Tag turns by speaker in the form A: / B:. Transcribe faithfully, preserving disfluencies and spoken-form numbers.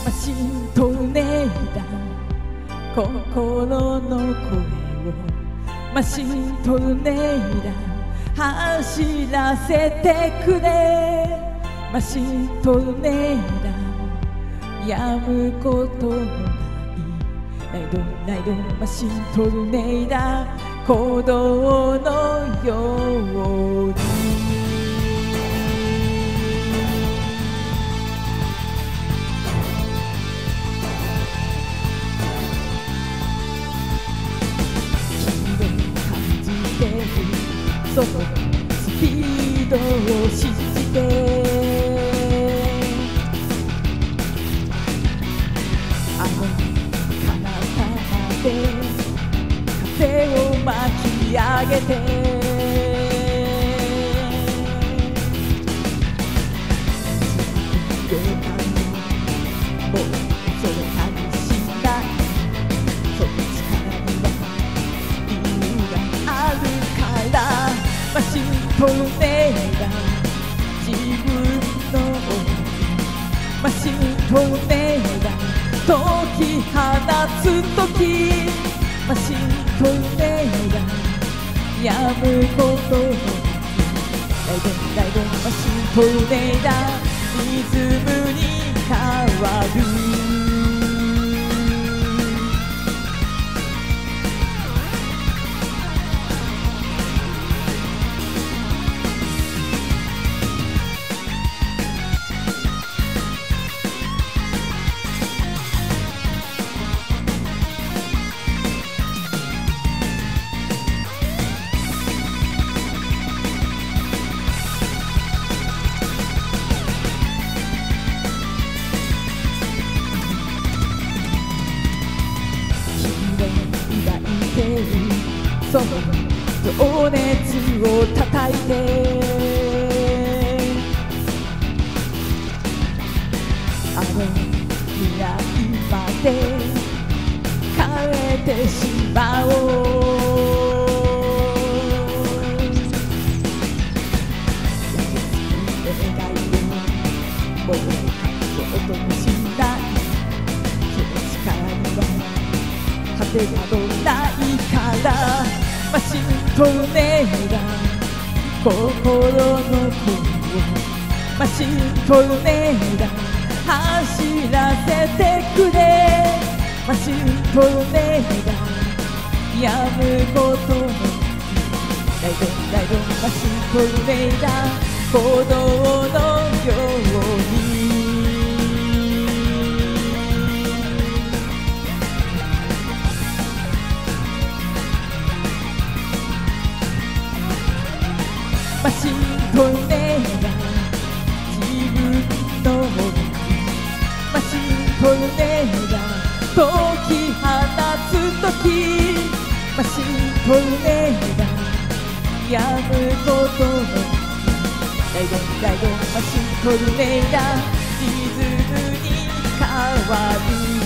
A: マシントルネーダー心の声をマシントルネーダー走らせてくれマシントルネーダーやむことのないライドライドマシントルネーダー鼓動のようにそのスピードを信じてあの彼方まで風を巻き上げてもうそれかにしないその力には理由があるからマシントルネーダー自分のマシントルネーダー解き放つときマシントルネーダーやむことのライドライドマシントルネーダーリズムに変わるその情熱を叩いてあの未来まで変えてしまおう願いをもうことにしないその力には果てなどないからマシントルネーダー心の声をマシントルネーダー走らせてくれマシントルネーダーやむことのライドライドマシントルネーダー鼓動のようにマシントルネーダー自分のマシントルネーダー解き放つときマシントルネーダーやむことのライドライドマシントルネーダーリズムに変わる